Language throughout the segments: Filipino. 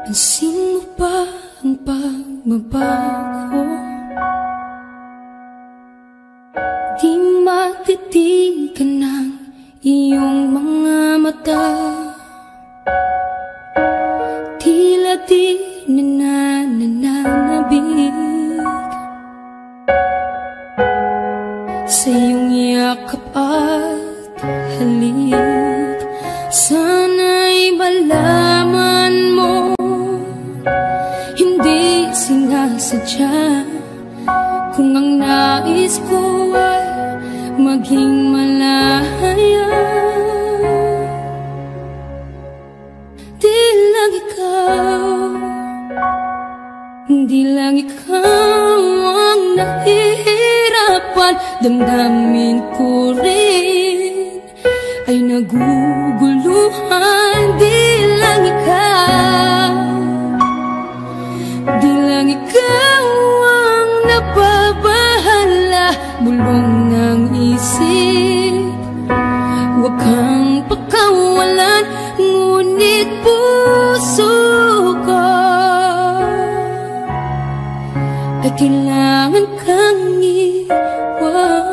Pansin mo ba ang pagbabago? Di matitigan ng iyong mga mata. Tila di nananabig sa iyong yakap at halik. Sana'y malaman mo, hindi sinasadya. Kung ang nais ko ay maging malaya, di lang ikaw, di lang ikaw ang nahihirapan. Damdamin ko rin ay naguguluhan. Di lang ikaw, di lang ikaw ang nababahala. Bulong ng isip, huwag kang pakawalan. Ngunit puso ko ay kailangan kang iwan.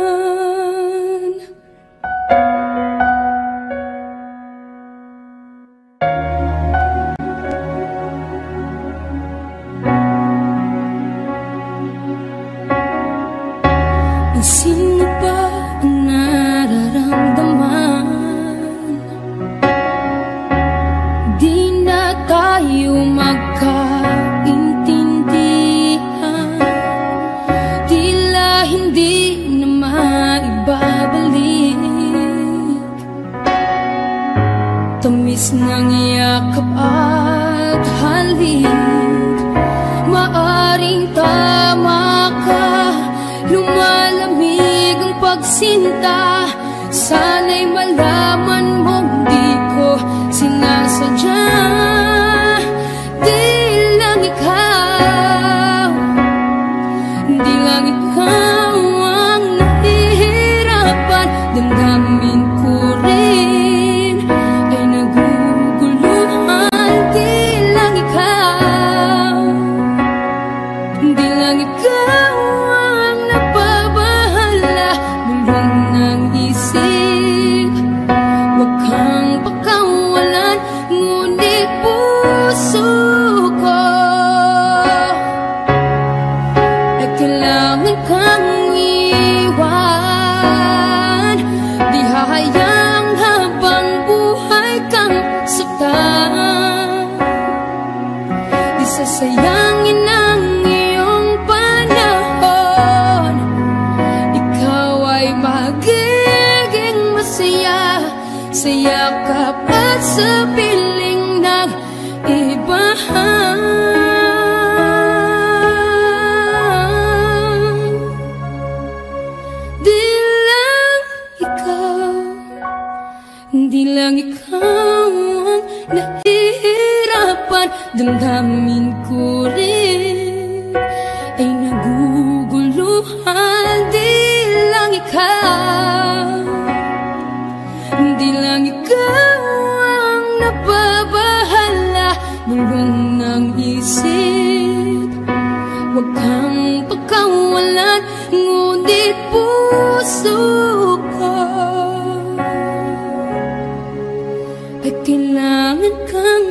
Pansin mo ba ang nararamdaman? Di na tayo magkaintindihan. Tila hindi na maibabalik tamis ng yakap at halik. Maaring tama ka, lumalamig ang pagsinta. Sana'y malaman mong di ko sinasadya. Di lang ikaw, di lang ikaw ang nahihirapan. Damdamin ko rin ay naguguluhan. Di lang ikaw, di lang ikaw ang nababahala. Bulong ng isip, huwag kang pakawalan. Ngunit puso ko ay kailangan kang iwan. Di hahayang habang buhay kang saktan. Di sasayangin ang iyong panahon. Ikaw ay magiging masaya sa yakap at sa piling ng iba. Di lang ikaw, di lang ikaw ang nahihirapan. Damdamin ko rin ay naguguluhan. Di lang ikaw, di lang ikaw ang nababahala. Bulong ng isip, huwag kang pakawalan. Ngunit puso ko ay kailangan kang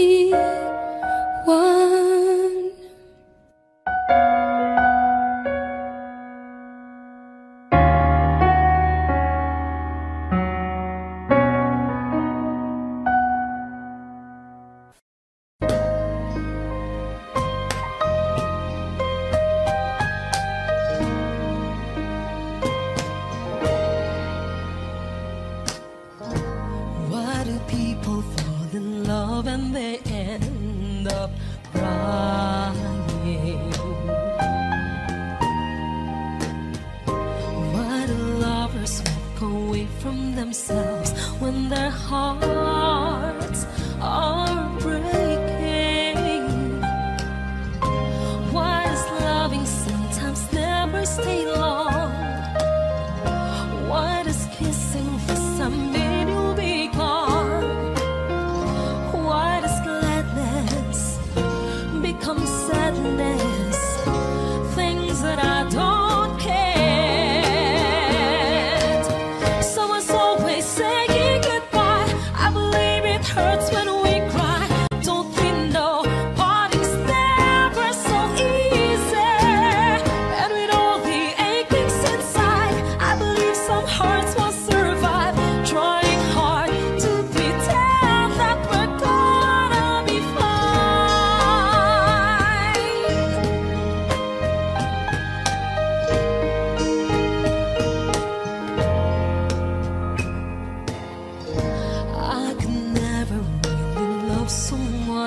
iwan. Why do people fall in love and they end up crying? Why do lovers walk away from themselves when their hearts are breaking? Why does loving sometimes never stay long? Why does kissing for some mean you'll be gone? Why does gladness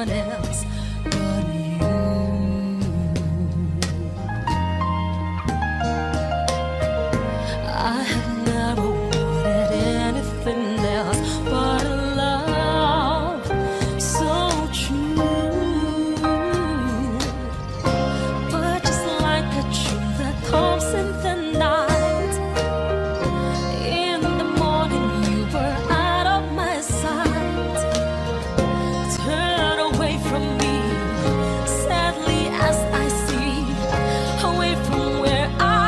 anyone else but you. I have never wanted anything else but a love so true. But just like a tree that comes in the night, in the morning you were out of my sight. Turn away from me, sadly as I see, away from where I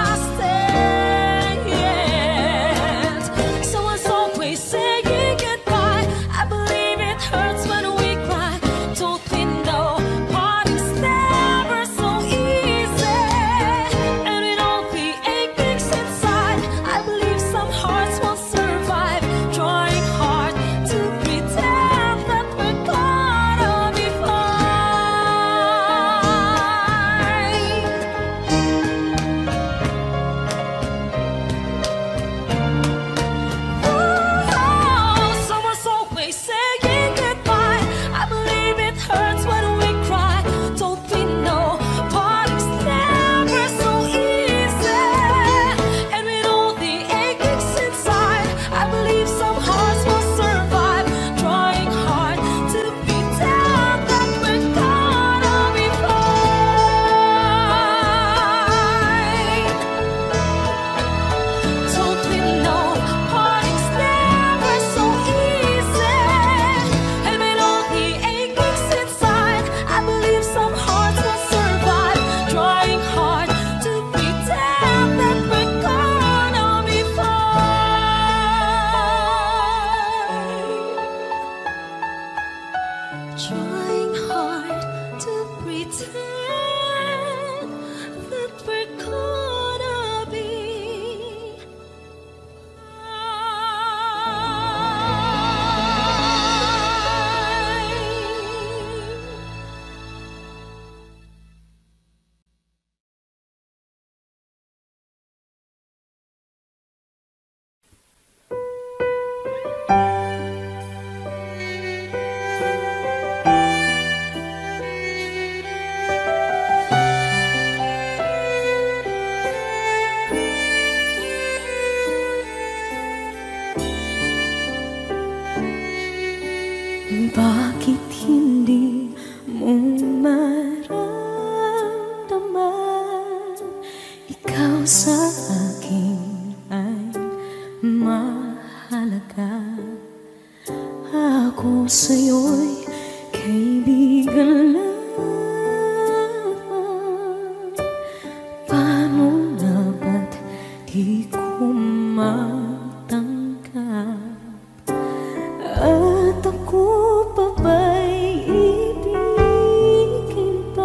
stand. Someone's always saying goodbye. I believe it hurts when we cry. Don't we know parting's never so easy? And with all the aches inside, I believe some hearts won't survive. Trying hard to pretend that we're gonna be fine. Oh, someone's always saying goodbye. I believe it hurts when we cry. Don't we know parting's never so easy? And with all the aches inside, I believe some hearts will survive. Trying hard to pretend that we're gonna be fine. Don't we know parting's never so easy? And with all the aches inside, I believe some hearts will survive. Trying hard to pretend that we're gonna be fine. Trying hard to pretend that we're gonna be Bakit hindi mo maramdaman? Ikaw sa akin ay mahalaga. Ako sa'yo'y kaibigan lamang. Paano na ba't di ko matanggap? At ako pa ba'y ibigin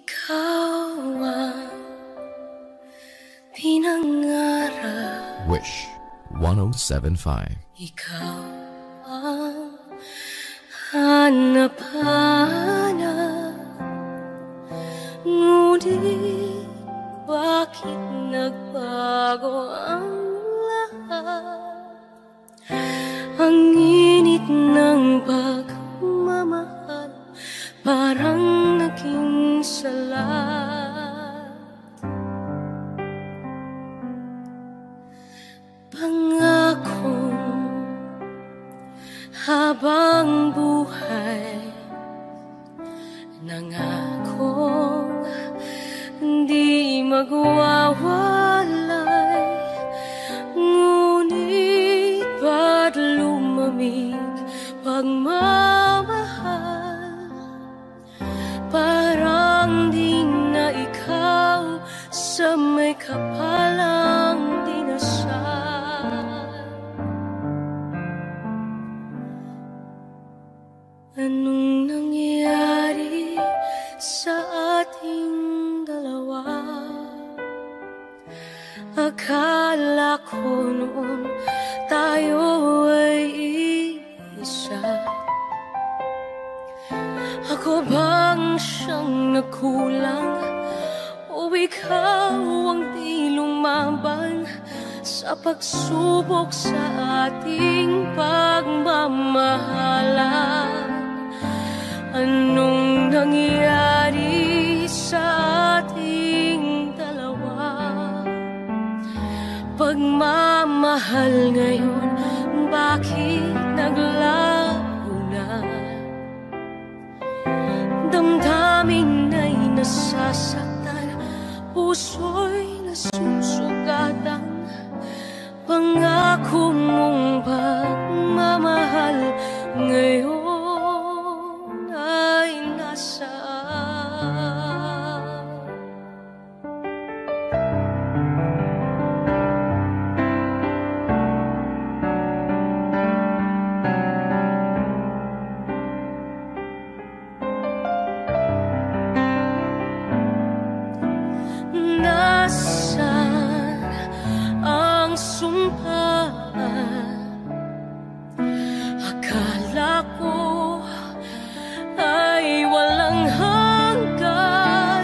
ikaw ang pinangarap. Wish 107.5. Ikaw ang hanap-hanap. Ngunit bakit nagbago ang lahat? Ang init ng pagmamahal parang naging salat. Pangakong habang buhay, nangakong di magwawalay. Ngunit ba't lumamig pagmamahal? Parang di na ikaw sa may kapalang dinasal. Anong nangyari sa ating dalawa? Akala ko noon tayo ay iisa. Ako bang siyang nagkulang? O ikaw ang di lumaban sa pagsubok sa ating pagmamahalan? Anong nangyari sa ating dalawa? Pagmamahal ngayon, bakit naglaho na? Damdamin ay nasasaktan, puso'y nasusugatan. Pangako mong pagmamahal ngayon ay nasaan? Nasaan ang sumpa? Akala ko ay walang hanggan.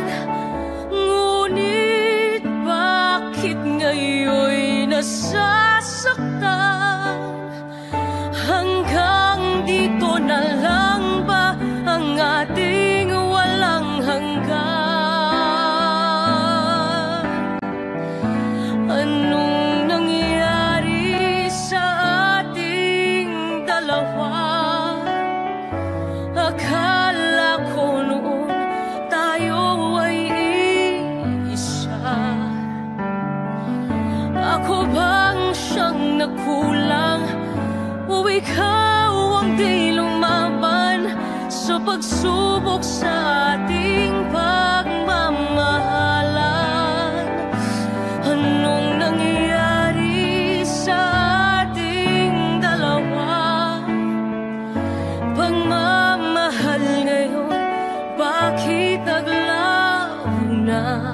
Ngunit bakit ngayon'y nasasaktan? Hanggang dito na lang ba ang ating walang hanggan? Anong nangyari sa ating dalawa? Akala ko noon tayo ay iisa. Ako bang siyang nagkulang? O ikaw ang di lumaban sa pagsubok sa ating pagmamahalan? Anong nangyari sa ating dalawa? Pagmamahal ngayon, bakit naglaho na?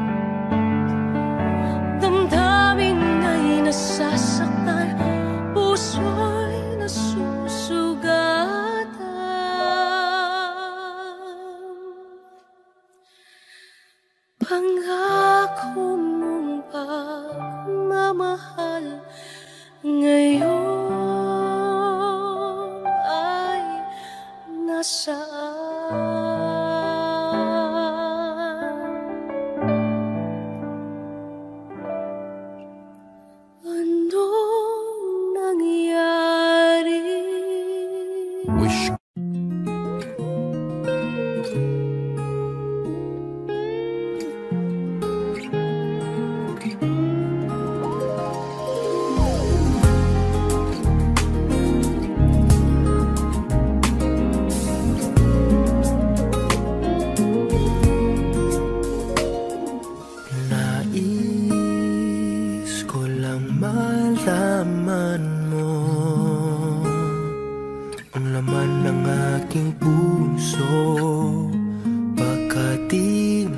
Damdamin ay nasasaktan, puso'y nasusugatan. Pangako mong pagmamahal ngayon ay nasaan? Anong nangyari? Wish. Nais ko lang malaman mo ang laman ng aking puso, pagkat di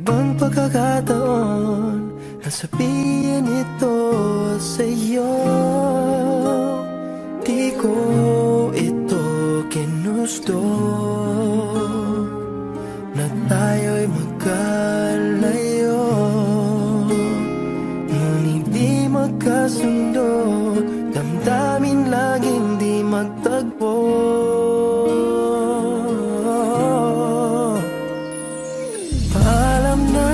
bang pagkakataon na sabihin ito sa'yo? Di ko ito ginusto na tayo'y magkalayo, ngunit di magkasundo, damdamin laging di magtagpo. Paalam na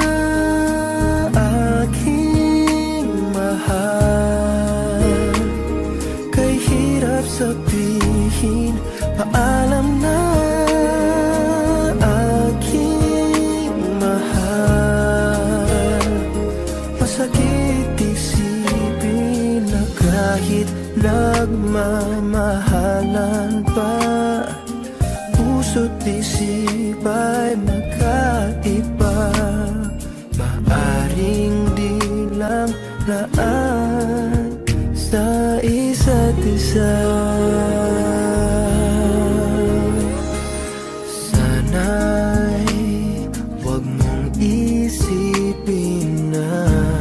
aking mahal, kay hirap sabihin. Paalam na aking mahal, masakit isipin na kahit nagmamahalan pa, puso't isip ay magkaiba. Maaring di lang laan sa isa't isa. Sana'y huwag mong isipin na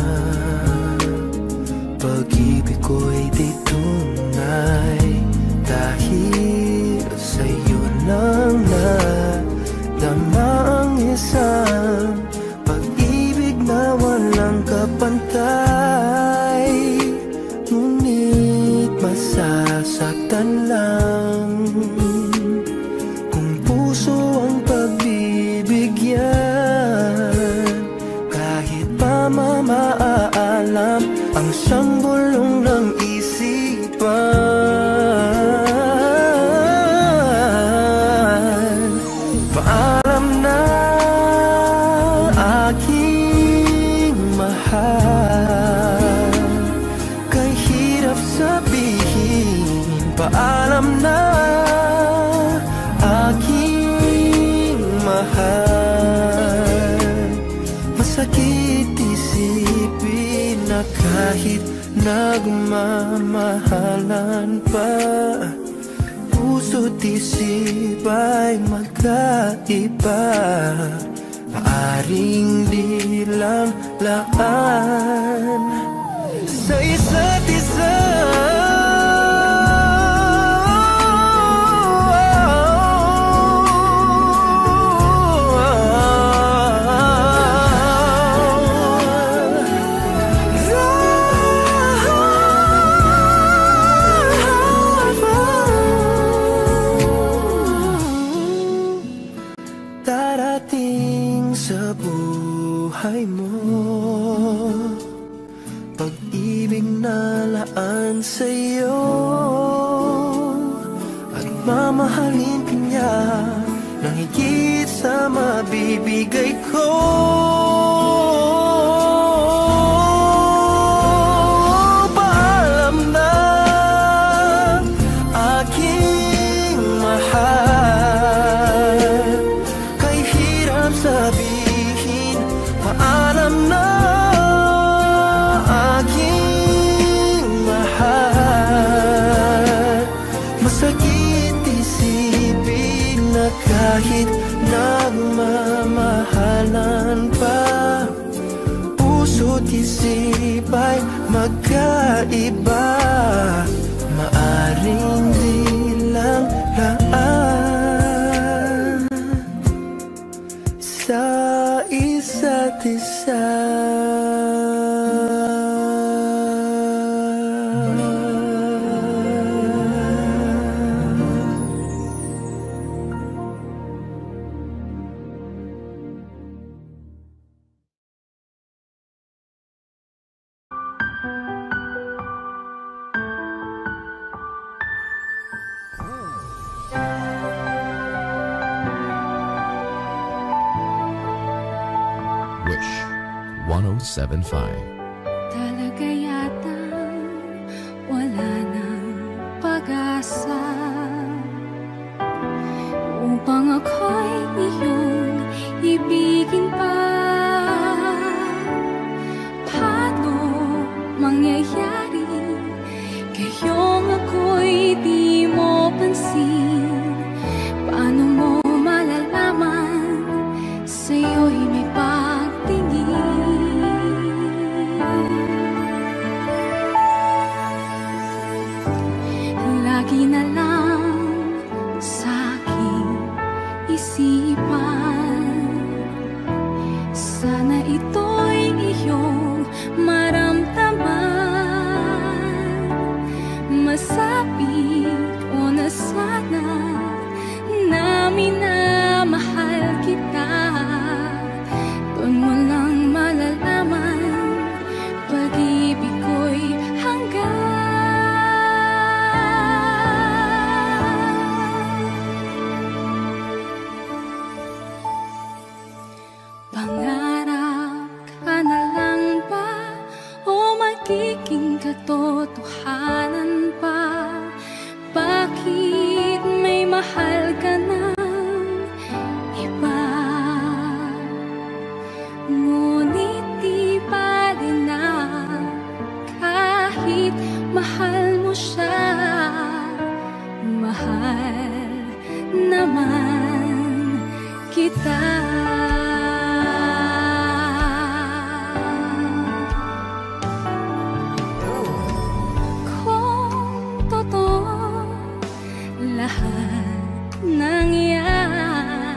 pag-ibig ko'y di tunay, dahil sa'yo lang nadama ang isang pag-ibig na walang kapantay. Ngunit masasaktan lang kung puso ang pagbibigyan, kahit pa mamaalam ang siyang bulong ng isipan. Paalam na aking mahal, kay hirap sabihin. Paalam na aking mahal, masakit isipin na kahit nagmamahalan pa, puso't isip ay magkaiba. Maaring di lang laan sa isa't isa. Darating sa buhay mo pag-ibig na laan sa'yo, at mamahalin ka niya nang higit sa mabibigay ko. Paalam na aking mahal, kay hirap sabihin. Paalam na aking mahal, masakit isipin na kahit nagmamahalan pa, puso't isip ay magkaiba. Maaring di lang laan sa isa't isa. Wish 1075. Talaga yatang wala nang pag-asa upang ako'y iyong ibigin pa. Paano mangyayari kayong ako'y di mo pansin? Paano mo malalaman sa'yo'y may pag di na lang sa'king isipan. Sana ito'y iyong maramdaman. Masapit o na sana na minamahal kita. Doon mo lang malalaman pag-ibig ko'y hanggan. Pangarap ka na lang ba o magiging katotohanan pa? Bakit may mahal ka ng iba? Ngunit di bali na kahit mahal mo siya. Mahal naman kita. Lahat ng yan,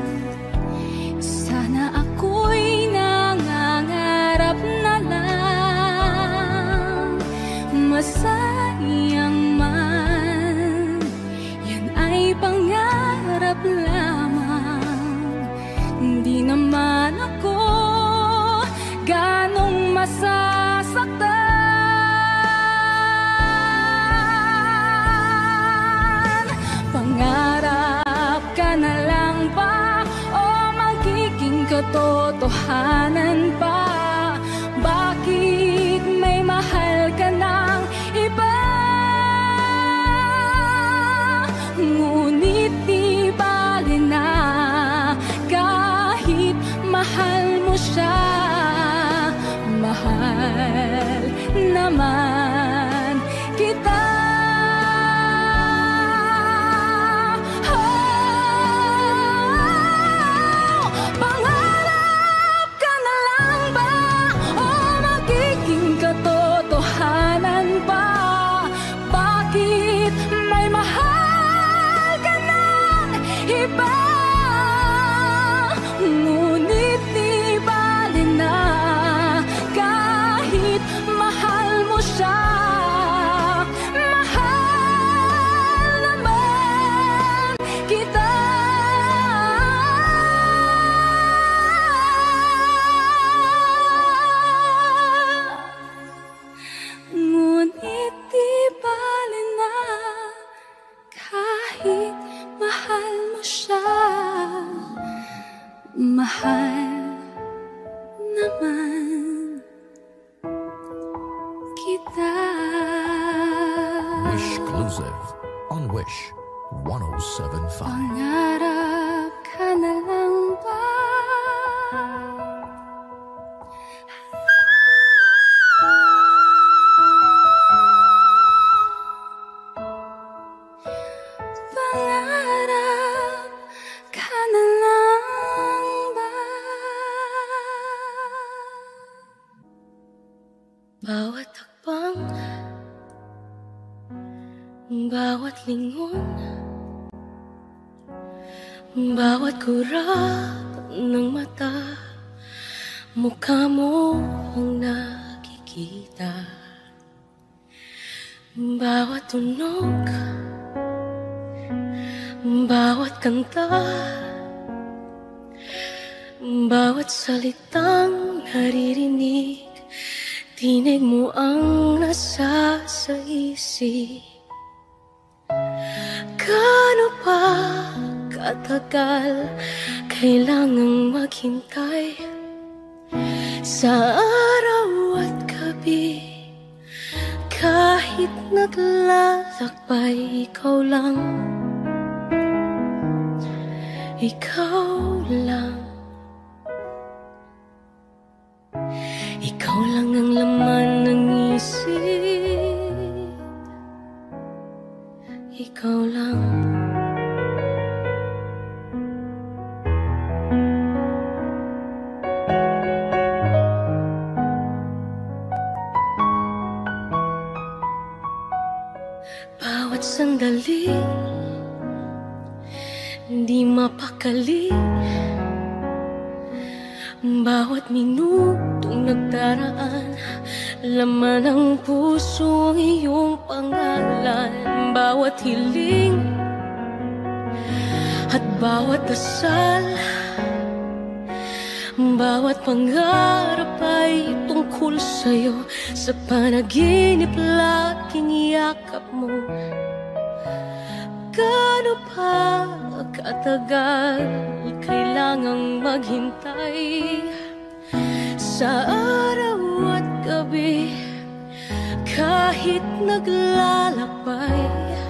sana ako'y nangangarap na lang. Masayang man, yan ay pangarap lamang. Hindi naman ako ganong masasaktan. Pangarap ka na lang ba o magiging katotohanan pa? Bakit may mahal ka ng iba? Ngunit di bali na kahit mahal mo siya. Mahal naman kita. Ngunit di bali na kahit mahal mo siya. Mahal naman kita. Ngunit di bali na kahit mahal mo siya. Mahal naman kita. Wishclusive on Wish 107.5. Pangarap ka na lang ba? Pangarap ka na lang ba? Bawat hakbang, bawat lingon, bawat kurap ng mata, mukha mo ang nakikita. Bawat tunog, bawat kanta, bawat salitang naririnig, tinig mo ang nasa sa isip. Gaano pa katagal kailangang maghintay sa araw at gabi? Kahit naglalakbay, ikaw lang, ikaw lang. Ikaw lang ang laman ng isip. Ikaw lang. Bawat sandali, di mapakali. Bawat minutong nagdaraan, laman ng puso ang iyong pangalan. Bawat hiling at bawat dasal, bawat pangarap ay tungkol sa'yo. Sa panaginip laging yakap mo. Gaano pa katagal kailangang maghintay? Sa araw at gabi, kahit naglalakbay.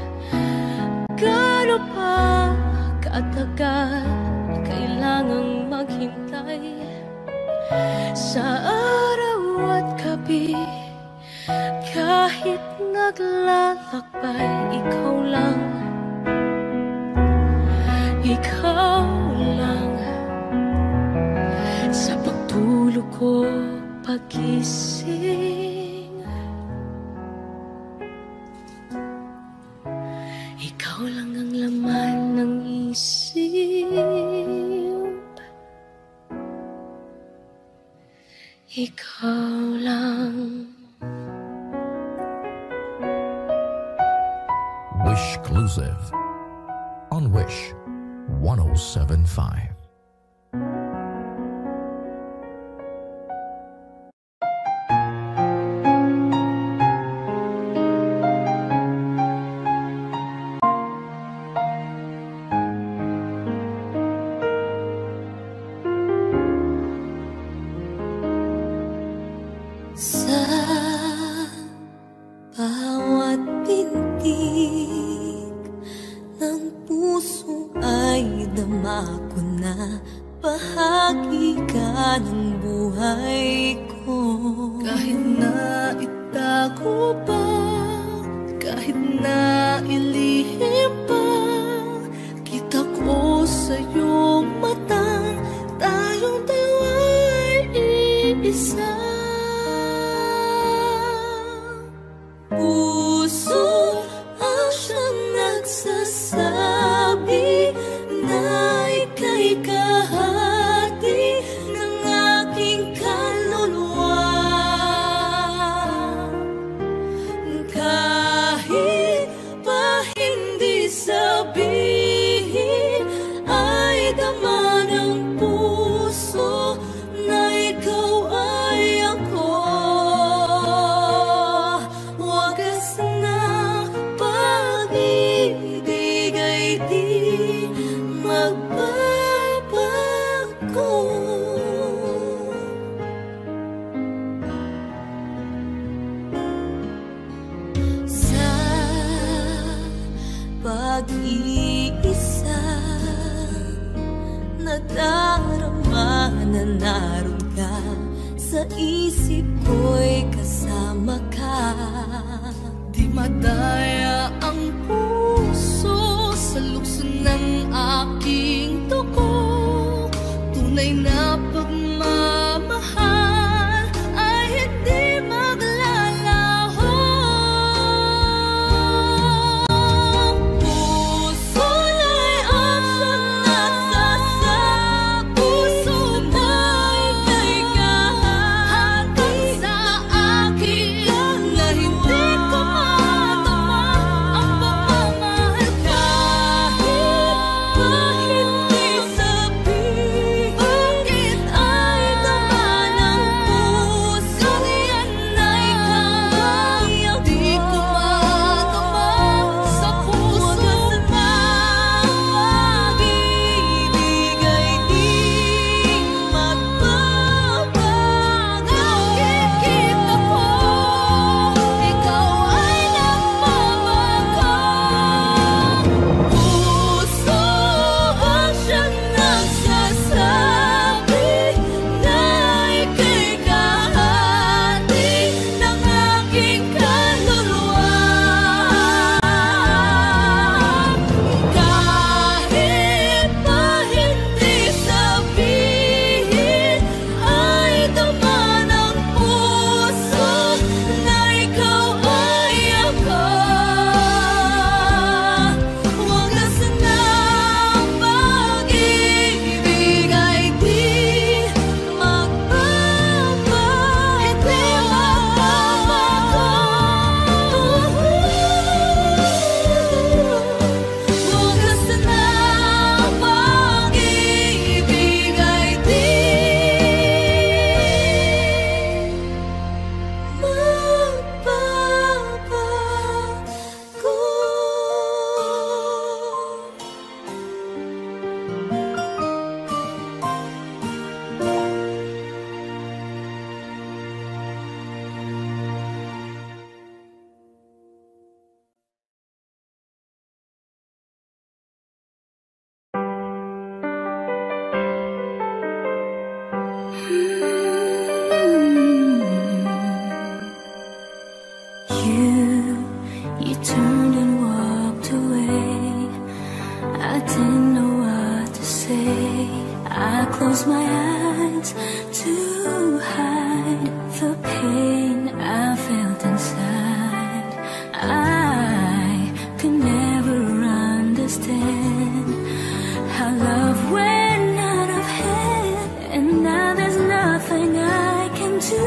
Gaano pa katagal kailangang maghintay? Sa araw at gabi, kahit naglalakbay. Ikaw lang, ikaw lang. Sa pagtulog ko, pagising, ikaw lang ang laman ng isip. Ikaw lang. Wishclusive on Wish 107.5. Sa bawat pintig ng puso ay dama ko na bahagi ka ng buhay ko. Kahit na itago pa, kahit na ilihim pa, kita ko sa iyong mata, tayong dalawa'y iisa. Puso ang siyang nagsasabi na ika'y kahati ng aking kaluluwa. Kahit pa hindi sabihin, ay dama ng puso na ikaw ay ako. Wagas na pag-ibig ay di magbabago. Sa pag-iisa, nadarama na naroon ka. Sa isip ko'y kasama ka. Di madaya ang puso sa lukso ng aking dugo. Tunay na pagmamahal ay hindi maglalaho. Puso na'y asang nasasabi, puso na'y kay kahati Sa akin na hindi ko madama ang pagmamahal. kahit pa hindi sabihin. walked away, I didn't know what to say. I closed my eyes to hide the pain I felt inside. I could never understand how love went out of hand, and now there's nothing I can do.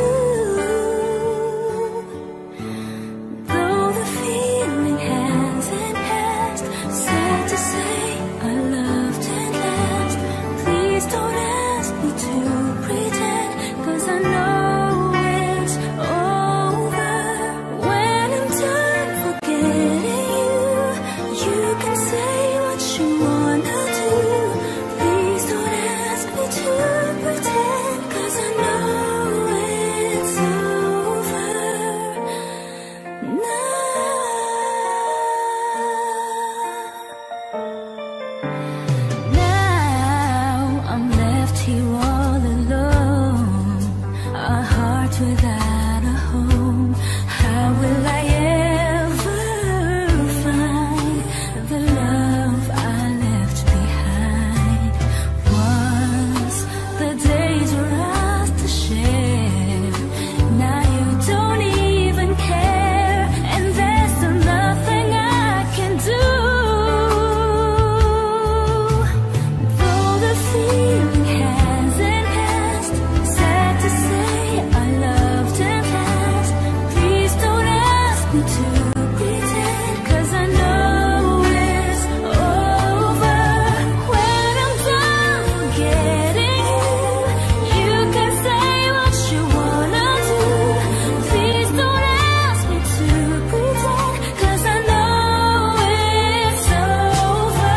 Though the feeling hasn't passed, sad to say I loved and last. Please don't ask me to pretend, 'cause I know it's over. When I'm done forgetting you, you can say what you wanna do. Please don't ask me to pretend, 'cause I know it's over now. Now I'm left here all alone, a heart without a home. How will I ever find the love I left behind? Once the days were ours to share, now you don't even care, and there's still nothing I can do. Though the feeling hasn't passed, sad to say I loved and last. Please don't ask me to pretend, 'cause I know it's over. When I'm done forgetting you, you can say what you wanna do. Please don't ask me to pretend, 'cause I know it's over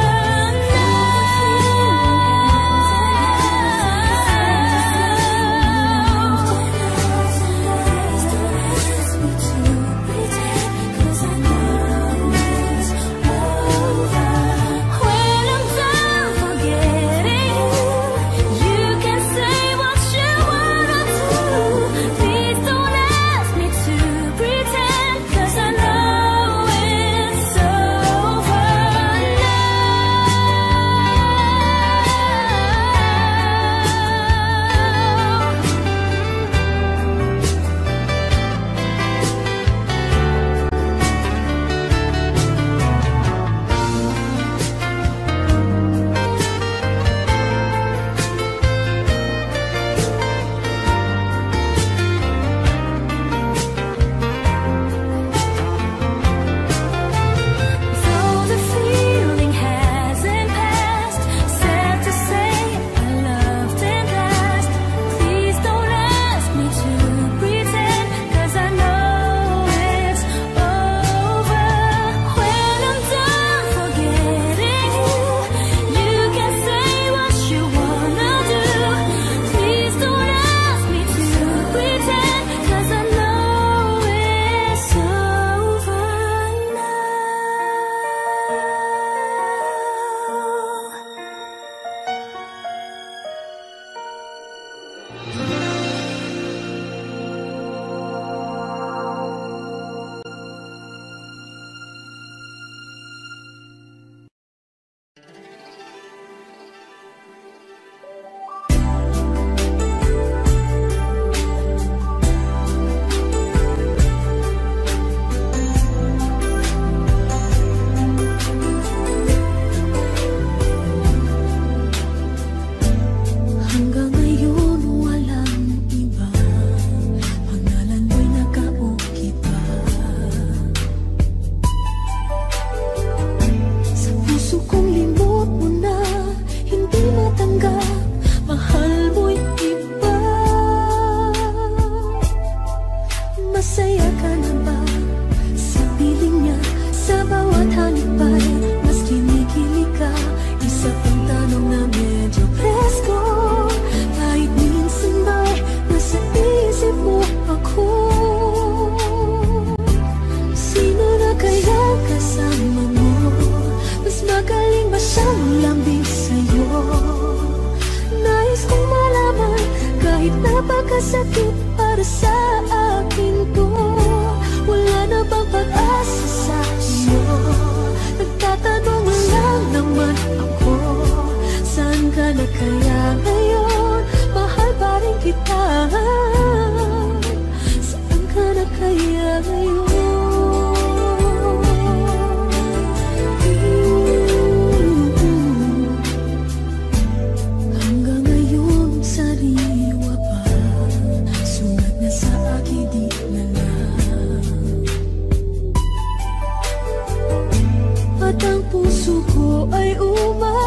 Though the feeling hasn't passed, sad to say I loved and last. Please don't ask me to pretend, 'cause I know it's over. When I'm done forgetting you, you can say what you wanna do. Please don't ask me to pretend, 'cause I know it's over now. Hanggang ngayon walang iba, pangalan mo'y nakaukit pa sa puso kong. Limot mo na, hindi matanggap, mahal mo'y iba. Masaya ka na ba sa piling niya? Sa bawat halipay, mas kinikilig ka. Isa pang tanong na medyo presko, kahit minsan ba'y nasa isip mo ako? Sino na kaya kasama mo? Mas magaling ba siyang lambing sa'yo? Nais kong malaman, kahit napakasakit para sa akin to. Wala na bang pag-asa sa iyo?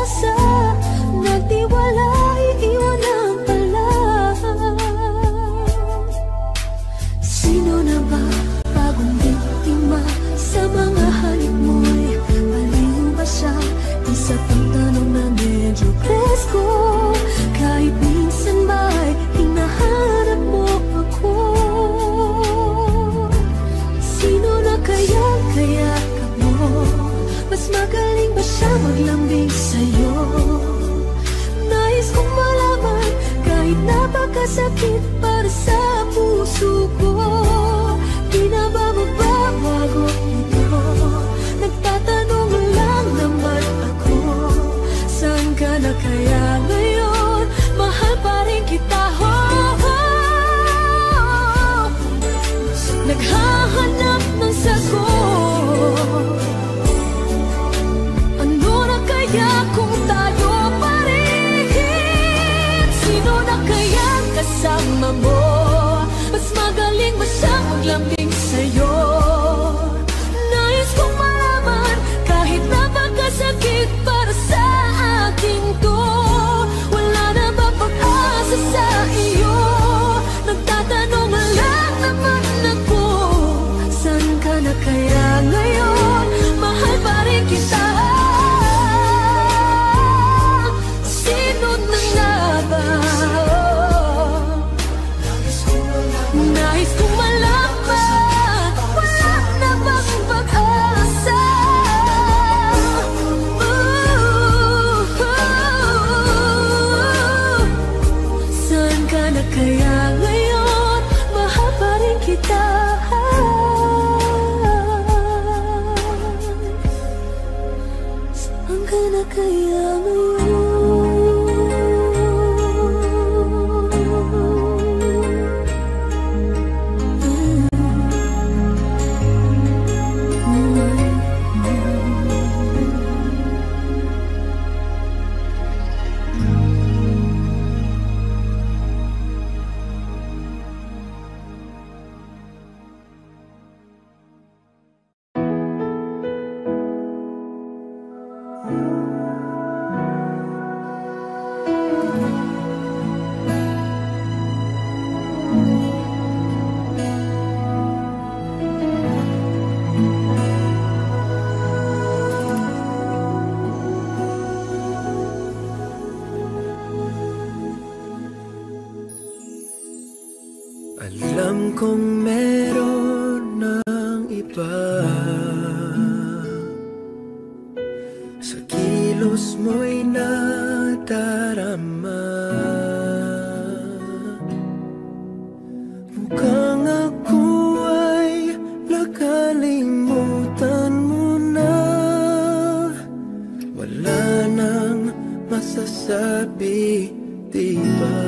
pag-asa, nagtiwala, iiwan ang pala. Sino na ba bagong biktima sa mga halik mo'y baliw ba siya? Isa pang tanong na medyo presko, kahit minsan ba'y hinahanap mo ako. Sino na kaya ka mo? Mas magaling ba siya maglambing sa'yo? Nais kong malaman kahit napakasakit para sa puso ko. Di na ba magbabago ito? Nagtatanong lang naman ako, saan ka na kaya ngayon? Mahal pa rin kita, naghahanap ng sagot. Ano na kaya kung tayo pa rin? Sino na kaya kasama mo? Mas magaling ba siyang maglambing sa'yo? Nais kong malaman kahit napakasakit para sa akin to. Wala na ba pag-asa sa iyo? Nagtatanong lang naman ako, saan ka na kaya ngayon? Mahal pa rin kita. Sino na nga ba? Nais kong malaman, wala na bang pag-asa? Saan ka na kaya ngayon? Mahal pa rin kita. Saan ka na kaya ngayon? Alam kong meron ng iba, sa kilos mo'y nadarama. Mukhang ako ay nakalimutan mo na. Wala nang masasabi, diba?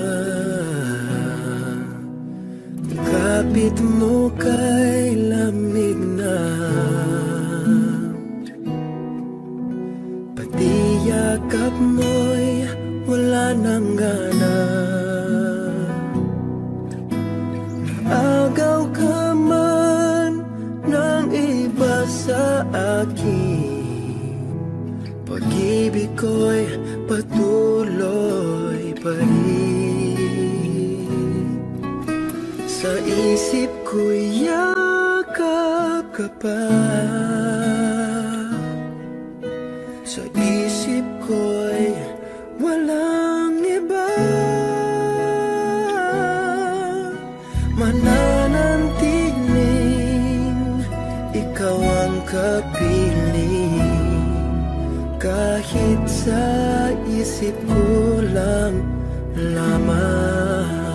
Kapit mo kay lamig na, pati yakap mo'y wala nang gana. Naagaw ka man ng iba sa akin, pag-ibig ko'y patuloy pa rin. Sa isip ko'y yakap ka pa, sa isip ko'y walang iba. Mananantiling ikaw ang kapiling, kahit sa isip ko lang lamang.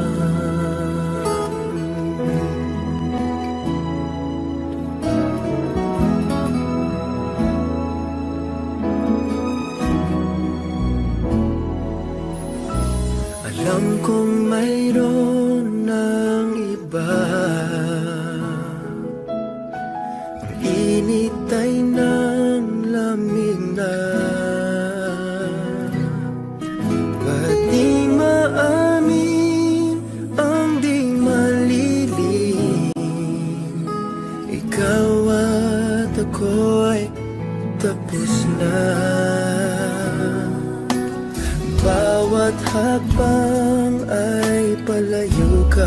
Alam kong mayroon ng iba, ang init ay ng lamig na. Ba't di maamin ang di malilim? Ikaw at ako'y tapos na. bawat hakbang ay palayo ka.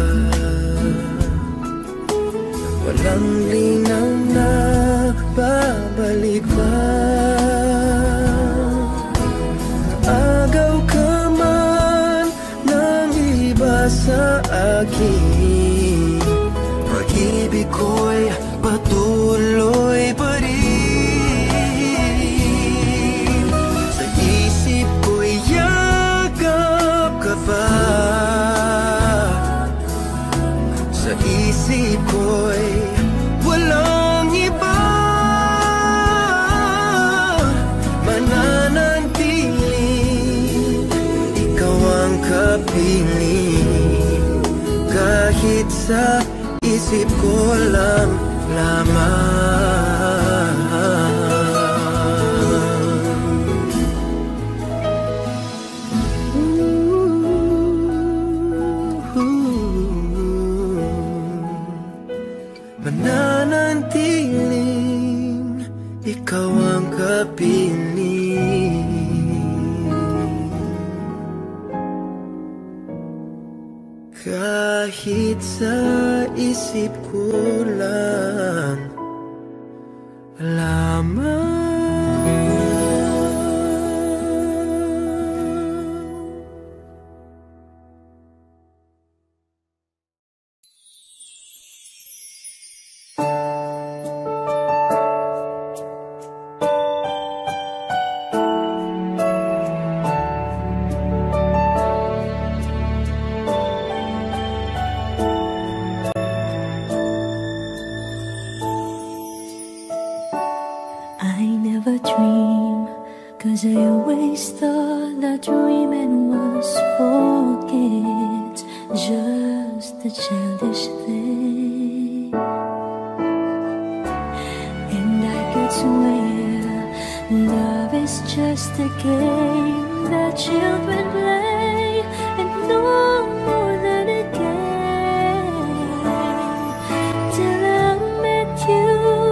Walang linaw na babalik pa. Agaw ka man ng iba sa akin, pag-ibig ko'y patuloy pa rin. Sa isip ko'y yakap ka pa. Sa isip ko'y walang iba. Mananatiling ikaw ang kapiling, kahit sa isip ko lang lamang. Mananatiling ikaw ang kapiling, kahit sa isip ko lang lamang. I always thought that dreaming was forget, just a childish thing. And I could swear love is just a game that children play, and no more than a game. Till I met you,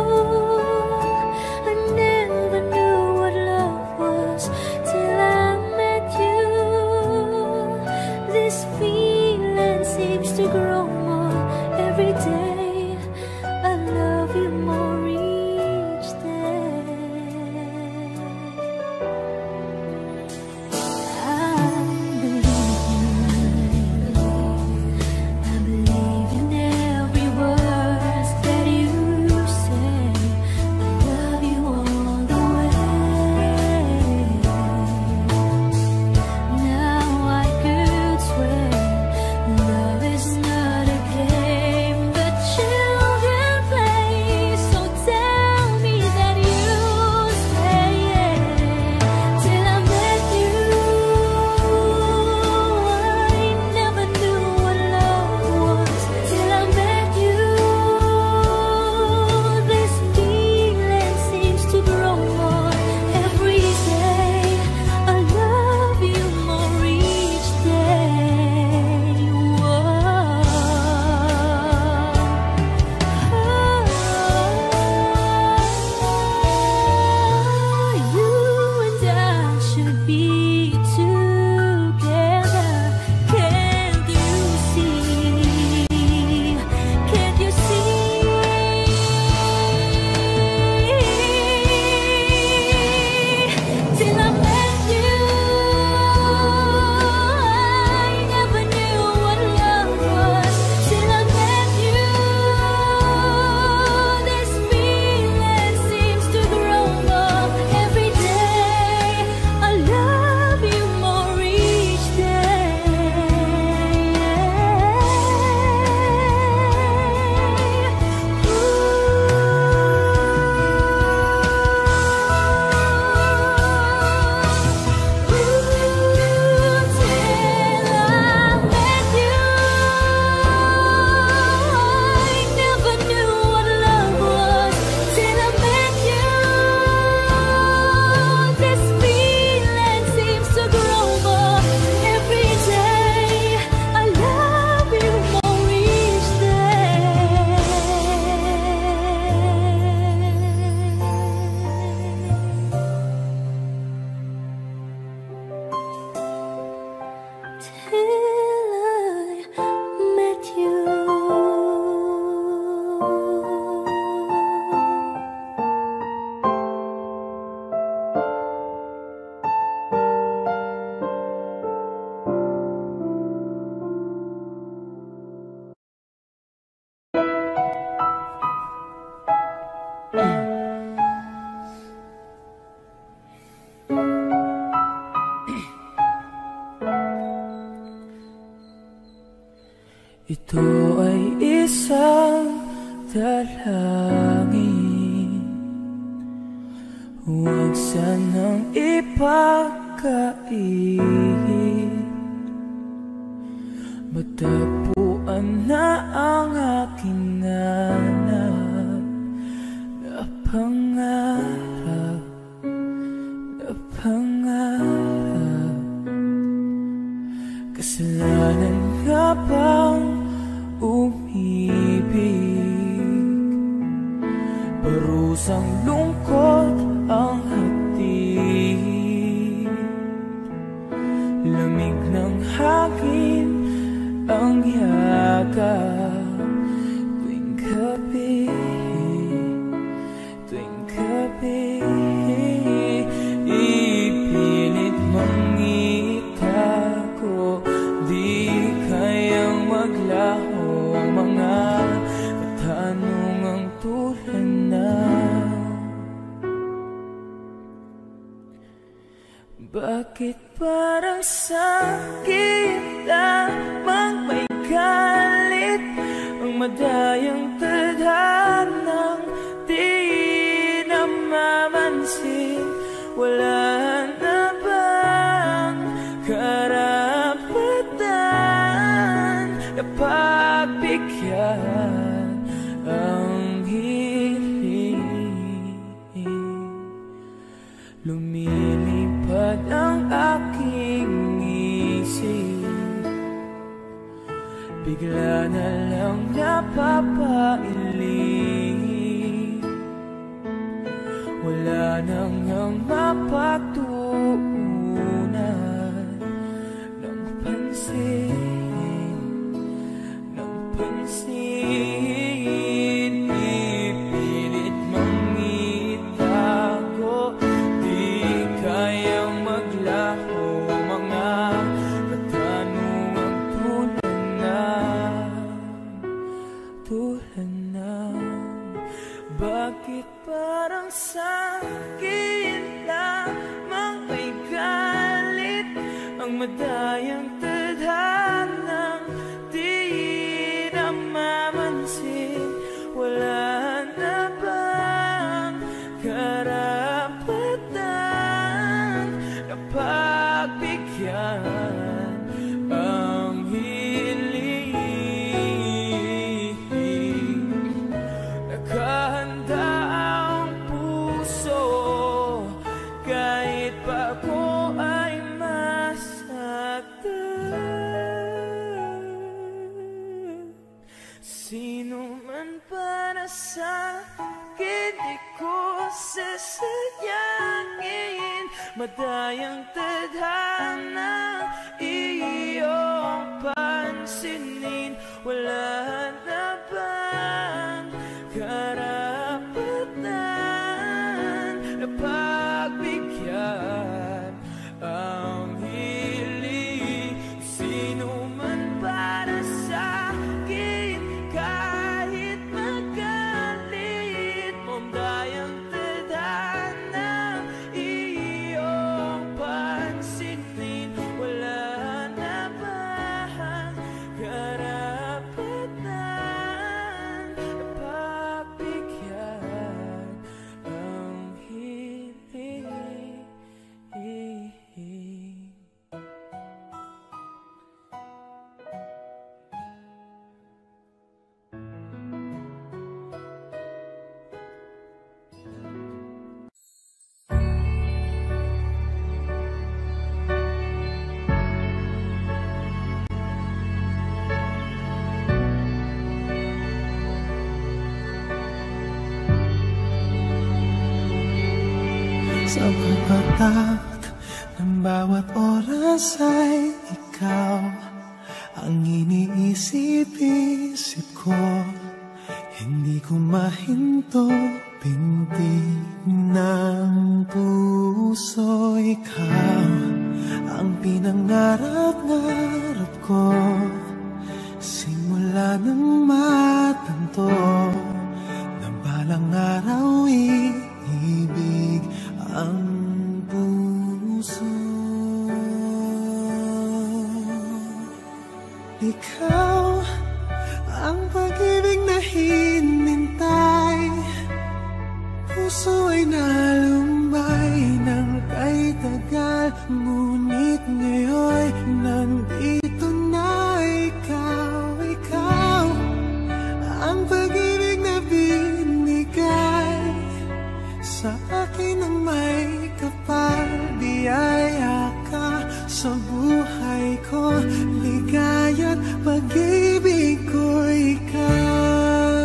I never knew what love was. Till I met you, this feeling seems to grow more every day. I love you more each day. I believe you. dalangin, huwag sanang ipagkait. Matagpuan na ang aking hanap na pangarap, na pangarap. Kasalanan nga bang umibig? Parusang lungkot ang hatid, lamig ng hangin ang yaga tuwing gabi, tuwing gabi. Ipilit mangitago, di kayang maglaho ang mga katanungang tulad na bakit parang sa'kin lamang may galit ang madayang tadhanang di namamansin? Wala na bang karapatan na pagbigyan ang hiling? Lumilipad ang aking isip, bigla na lang napapailing. Wala nang ang mapatuunan ng pansin, ng pansin. Ipilit mangitago, di kayang maglaho mga katanungang tulad na bakit parang sa'kin lamang may galit ang madayang tadhanang di namamansin? Wala na bang karapatan na pagbigyan ang hiling? Nakahanda ang puso kahit pa ako ay masaktan. Sino man para sa'kin di ko sasayangin, madayang tadhana iyong pansinin. Wala na bang karapatan na pagbigyan ang hiling? Sino man para sa'kin kahit magalit, mamdayang tadhana iyong pansinin. Wala na bang karapatan na pagbigyan ang hiling? Sa pagpatak ng bawat oras ay ikaw ang iniisip-isip ko. Hindi ko mahinto binti ng puso. Ikaw ang pinangarap-ngarap ko simula ng matanto na balang araw ibig ang puso. Ikaw ang pag-ibig na hinintay akin ang may kapal, biyaya ka sa buhay ko, ligaya't pag-ibig ko ikaw.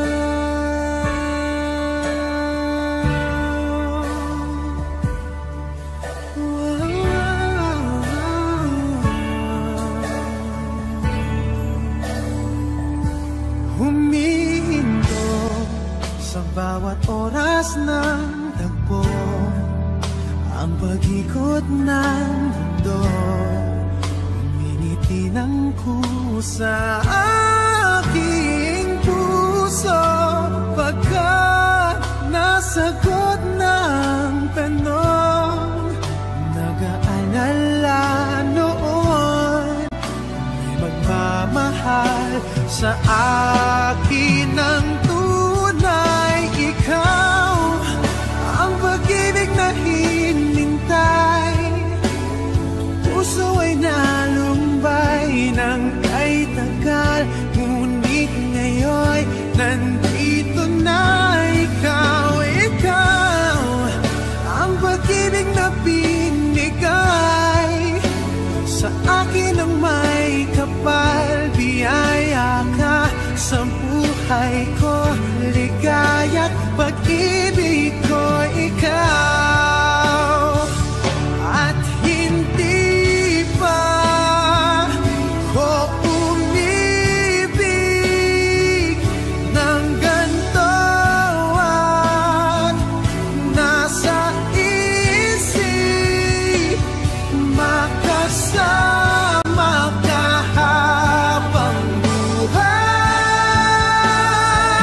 Humihinto sa bawat oras ng tagpo, ang pag-ikot ng mundo, umingiti ng kusa aking puso, pagkat nasagot ng tanong, nag-aalala noon, may magmamahal sa akin ng tunay, ikaw ang pag-ibig na hinintay, puso ay nalumbay ng kay tagal, ngunit ngayon nandito na ikaw, ikaw ang pag-ibig na binigay sa akin ang may kapal, biyaya ka sa buhay ko, ligaya't pag-ibig ko ikaw. At hindi pa ko umibig ng ganito, at nasa isip makasama ka habang buhay.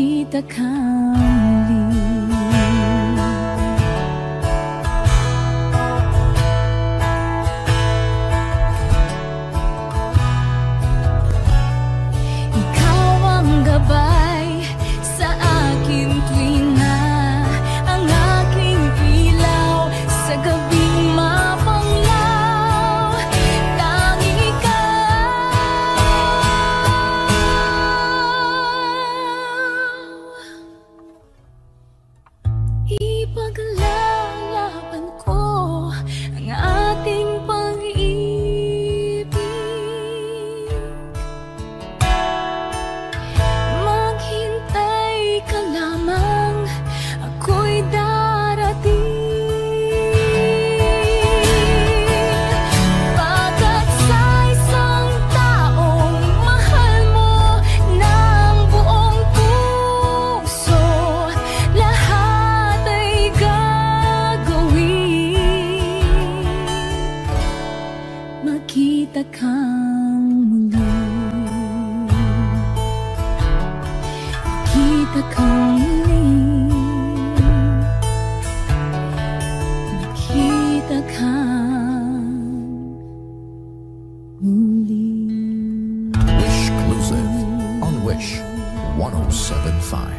magkita ka muli. Ikaw ang gabay sa akin tuwing na ang aking ilaw sa gabing mapanglaw. Tangi ka, ipaglalaban ko ang ating pag-ibig. Maghintay ka lamang, ako'y darating. Pagkat sa isang taong mahal mo ng buong puso, lahat ay gagawin. Magkita kang muli. Magkita kang muli. Magkita kang muli. Wish Exclusive on Wish 1075.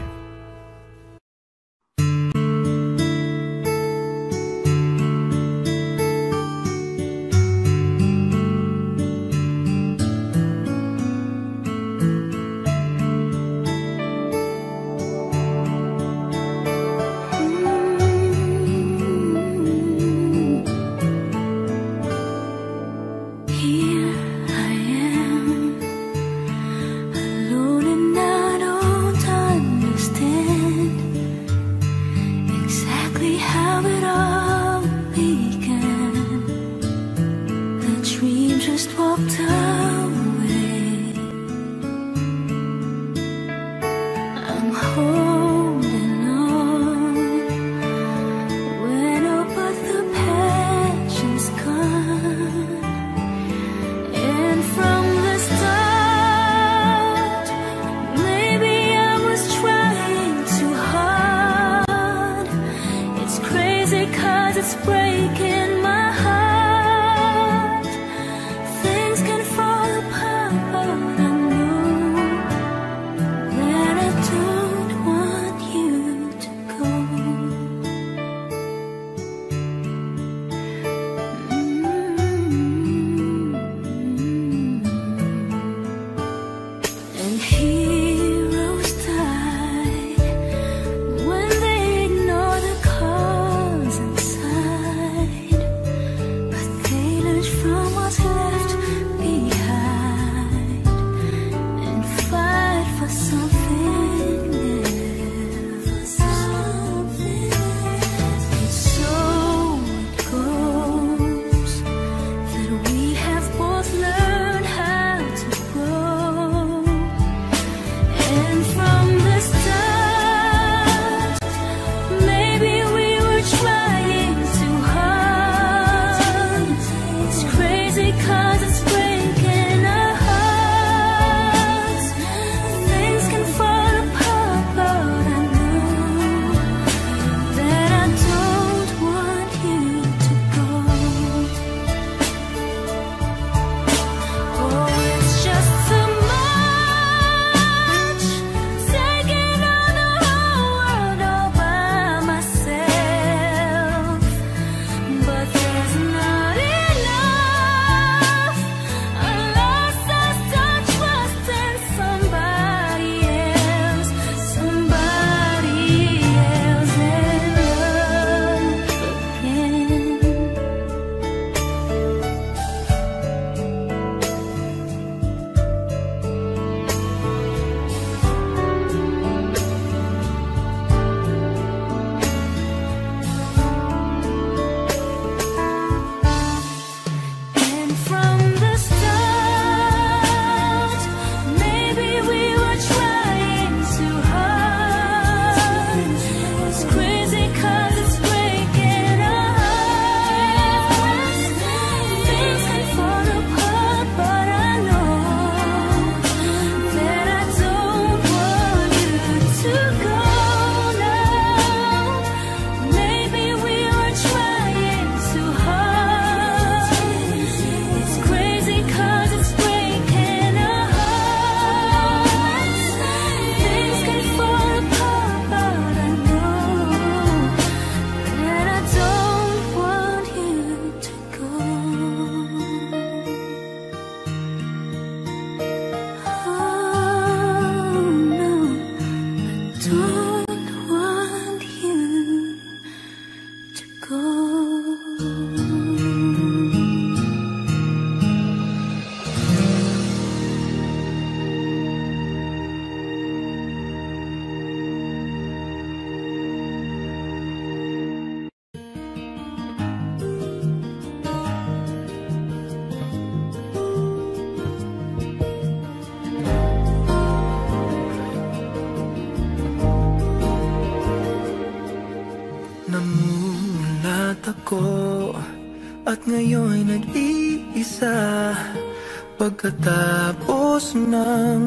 ko at ngayon nag-iisa. Pagkatapos ng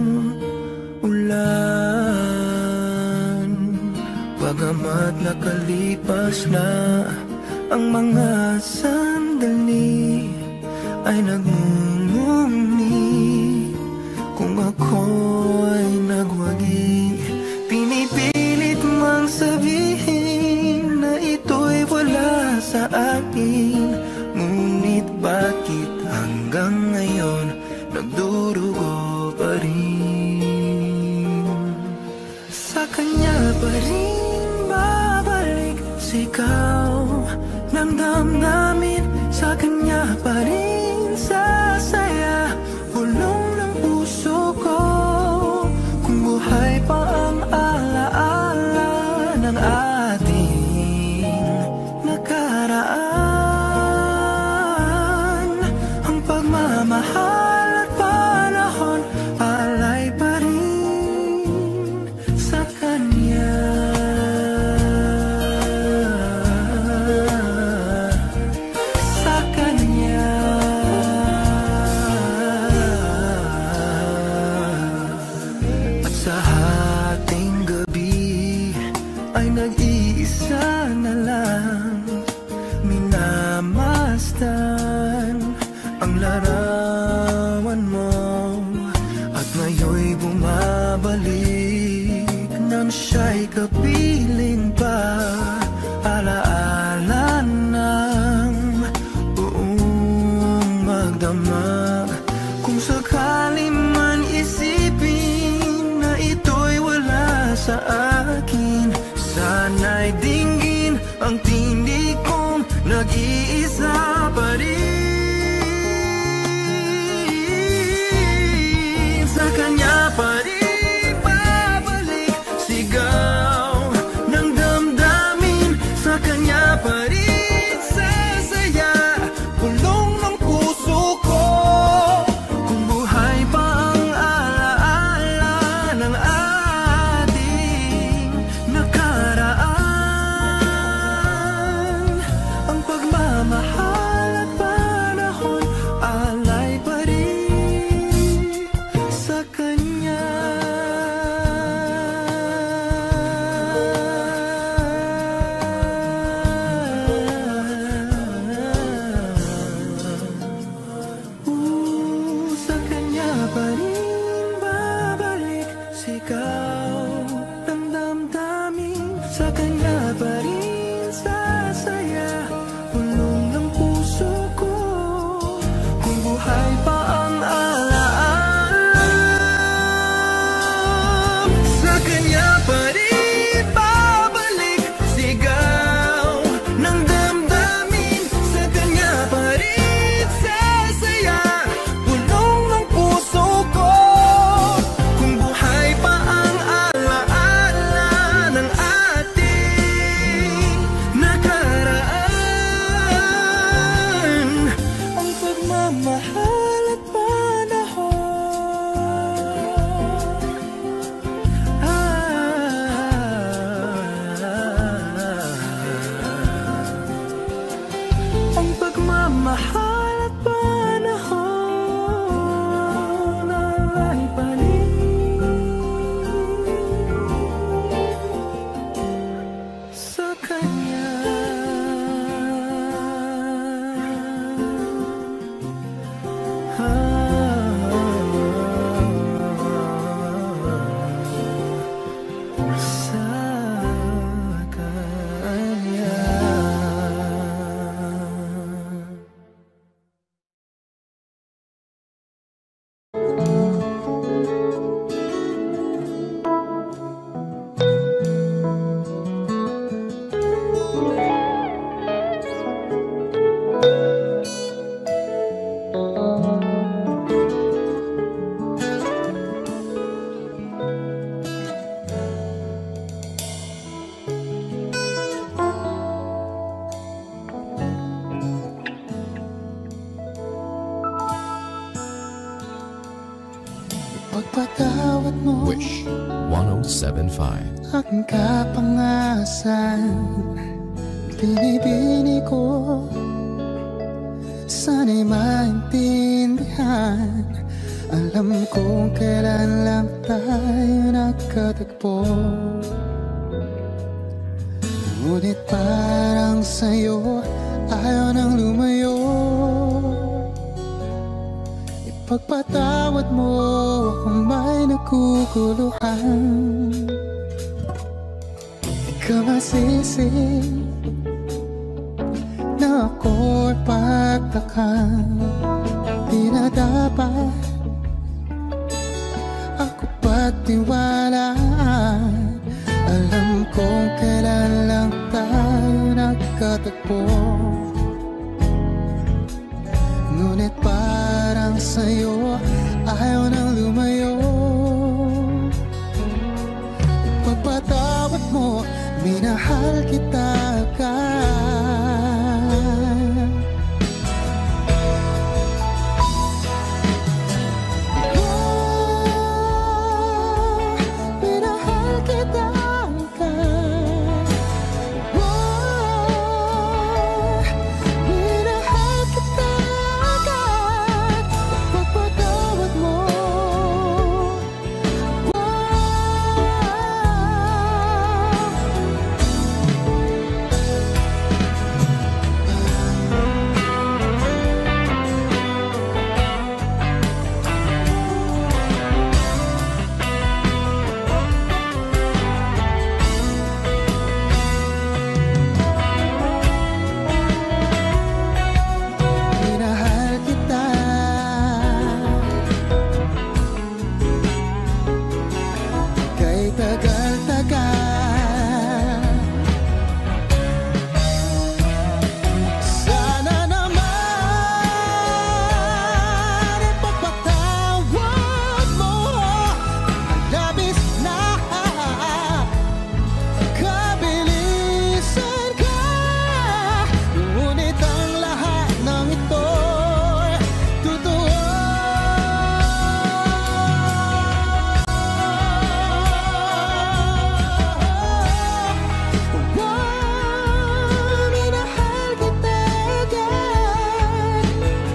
ulan, bagamat nakalipas na ang mga sandali, ay nagmumuni kung ako'y nagwagi. Pinipilit mang sabihin na ito'y wala sa akin, ngunit bakit hanggang ngayon nagdurugo pa rin? Sa kanya pa rin babalik sigaw ng damdamin, sa kanya pa rin sasaya bulong ng puso ko. Kung buhay pa ang alaala ng ating nakaraan, ang pagmamahal at panahon alay pa rin sa kanya. Sa kanya. At sa hating gabi ay nag-iisa na lang, minamasdan ang larawan mo, at ngayon'y bumabalik nang siya'y kapiling pa. Alaala ng buong magdamag. Kung sakali man isipin na ito'y wala sa akin, sana'y dinggin ang tinig kong nag-iisa pa rin. Sa kanya pa rin babalik sigaw ng damdamin, sa kanya pa rin sasaya kulong ng puso ko. Kung buhay pa ang alaala ng ating nakaraan, ang pagmamahal at panahon alay pa rin sa kanya. Sa kanya pa rin babalik sigaw ng damdamin, sa kanya pa rin sasaya bulong ng puso ko. Kung buhay pa ang alaala, sa kanya pa rin babalik sigaw ng damdamin, sa kanya pa rin sasaya bulong ng puso ko. Kung buhay pa ang alaala ng ating nakaraan, ang pagmamahal at panahon ang pagmamahal at panahon ay pa rin sa kanya. Sa kanya. Pagpatawad mo Wish 107.5. aking kapangasan, Binibini ko, sana'y maintindihan. Alam kong kailan lang tayo nagkatagpo. Ngunit parang sa'yo ayaw nang lumayo. Ipagpatawad mo kung may naguguluhan. Di ka masisi na ako'y pagtakan. Di na dapat ako pagtiwalaan. Alam kong kailan lang tayo nagkatagpo. Ngunit parang sa'yo ayaw nang lumayo. Ipagpatawad mo, minahal kita agad. Minahal kita agad. Minahal kita agad. Ipagpatawad mo. Minahal kita. Kay tagal-tagal. Sana naman ipagpatawad mo. Ang labis na kabilisan ka. Ngunit ang lahat ng ito'y totoo. Minahal kita agad.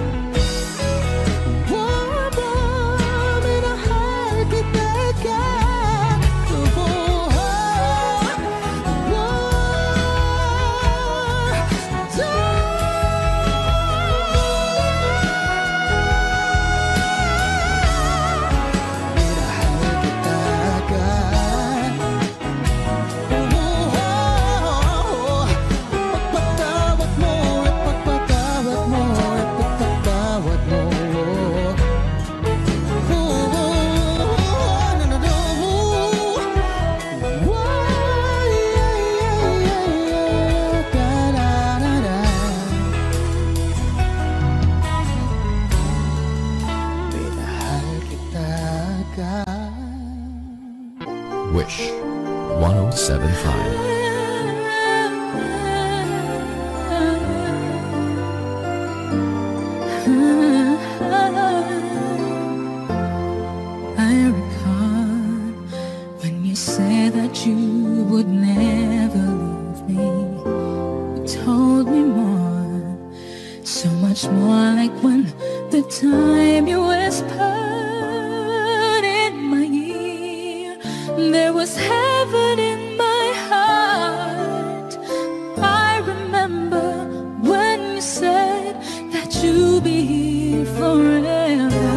Minahal kita agad. Ipagpatawad mo, ipagpatawad mo, ipagpatawad mo. Minahal kita agad. Wish 1075. I recall when you said that you would never leave me. You told me more, so much more, like when the time you whispered in my ear. There was heaven in my heart. I remember when you said that you'll be here forever.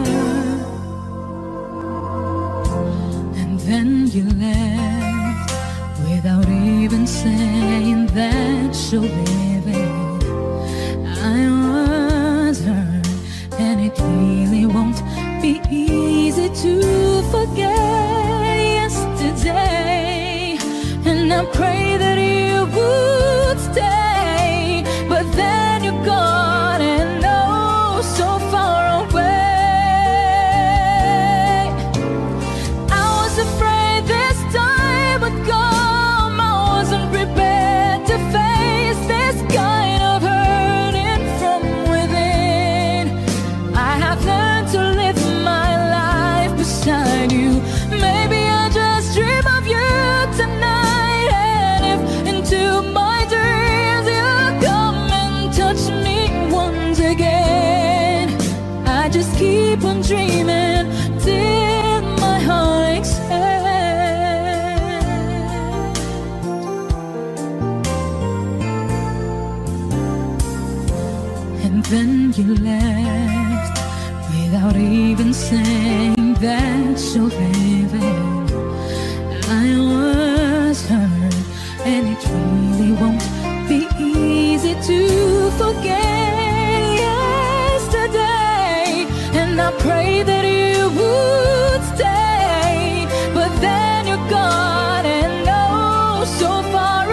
And then you left without even saying that you'll leave it. I was hurt, and it really won't be easy to forget yesterday. And I pray that you would stay, but then you're gone and oh, so far away. I was afraid this time would come. I wasn't prepared to face this kind of hurting from within. I have learned to live my life beside you. Maybe I just dream of you tonight, and you left without even saying that you're leaving. I was hurt, and it really won't be easy to forget yesterday. And I pray that you would stay, but then you're gone and oh, so far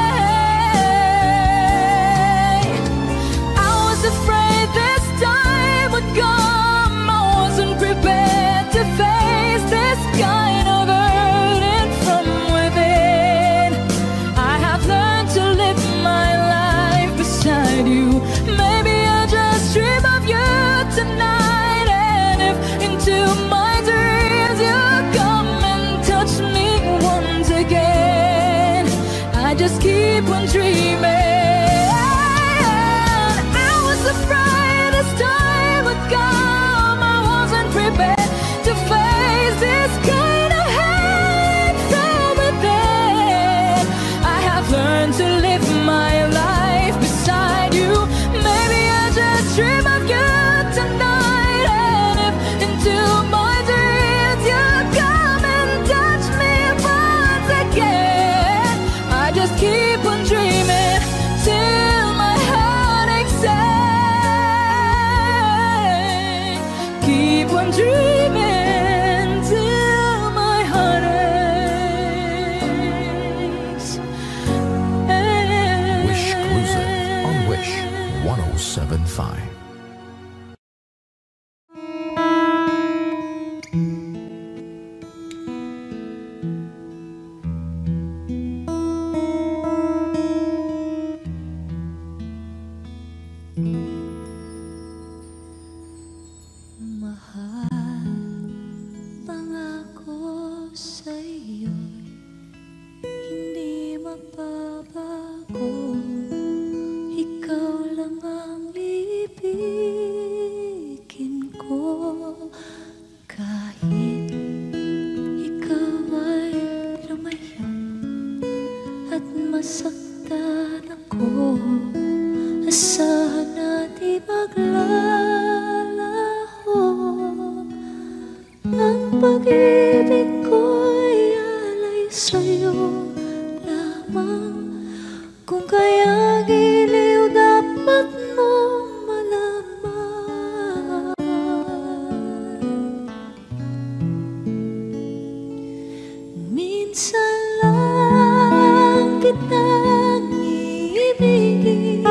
away. I was afraid this time would come. I wasn't prepared to face this kind of burden from within. I have learned to live my life beside you. Maybe I just dream of you tonight, and if into my dreams you come and touch me once again, I just keep on dreaming. I was afraid this time would come. I wasn't prepared to face this kind of hate from within. I have learned to live my life beside you. Maybe I just dream of you tonight, and if into my dreams you come and touch me once again, I just keep on dreaming till my heart aches. Keep on dreaming till my heart aches. Wish exclusive on Wish 1075. Mahal, pangako sa'yo'y hindi magbabago. Ikaw lang ang ibigin ko. Kahit ikaw ay lumayo at masaktan ako, asahan na di maglalaho. Ang pag-ibig ko'y alay sa'yo lamang. Kung kaya giliw dapat mong malaman. Minsan lang kitang iibigin,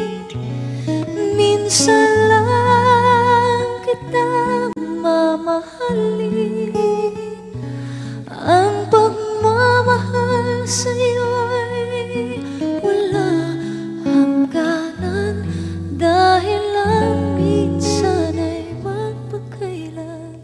minsan lang kitang mamahalin. Ang pagmamahal sa'yo'y wala hangganan, dahil lang minsan ay magpagkailanman.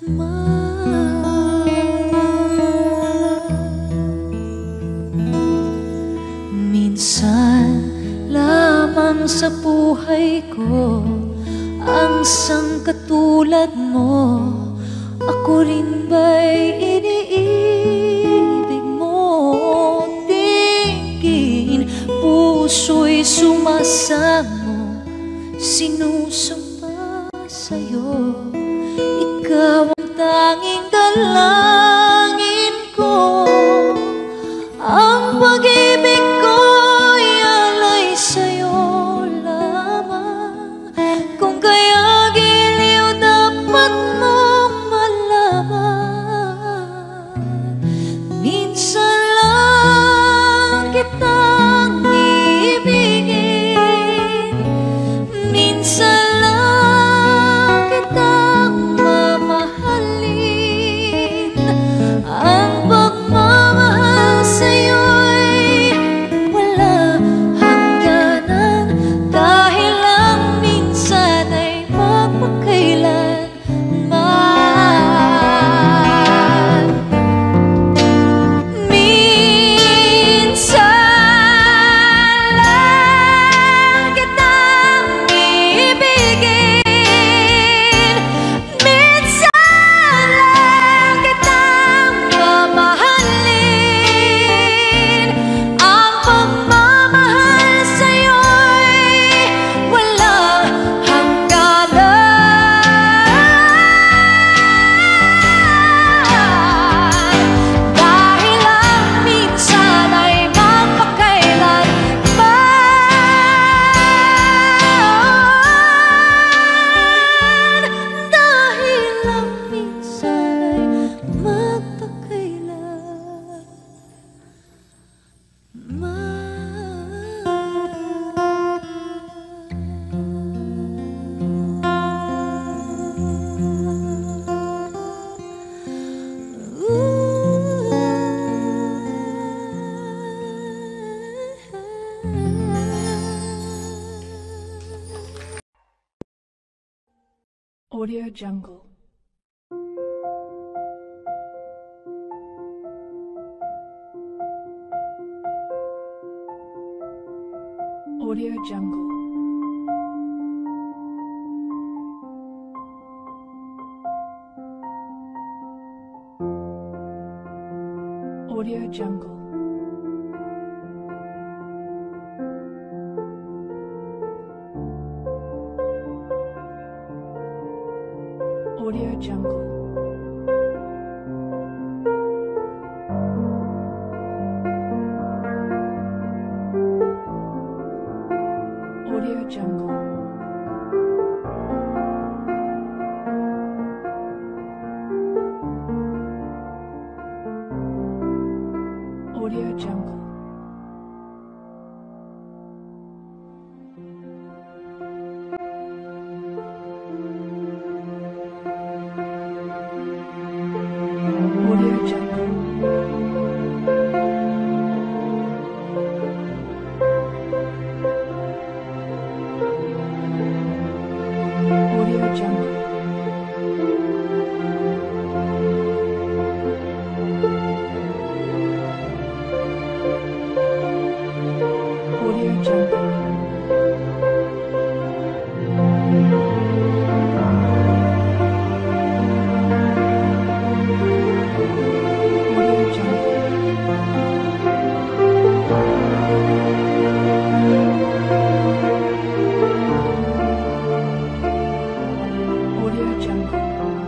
Minsan lamang sa buhay ko ang sangkatulad mo. Ako rin ba'y iniibig mo? Tingin, puso'y sumasamo, sinusumpa sa'yo. Ikaw ang tanging dalangin ko. Ang pag-ibig ko'y alay sa'yo lamang. Kung kaya giliw dapat mong malaman. Minsan lang kitang iibigin, minsan lang kitang mamahalin. Ang pagmamahal sa'yo'y Audio Jungle. Audio Jungle. Audio Jungle. Audio Jungle. Audio Jungle. Audio Jungle. Audio Jungle. Audio Jungle. Audio Jungle. Audio Jungle. Audio Jungle.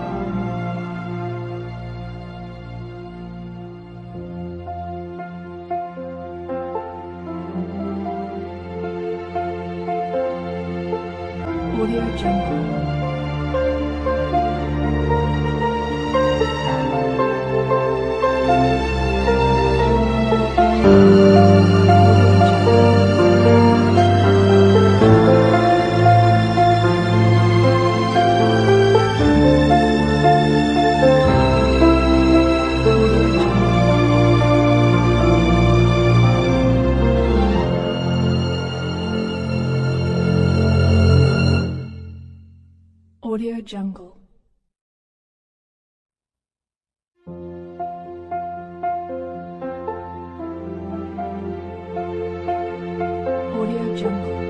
Audio Jungle. Audio Jungle. Audio Jungle.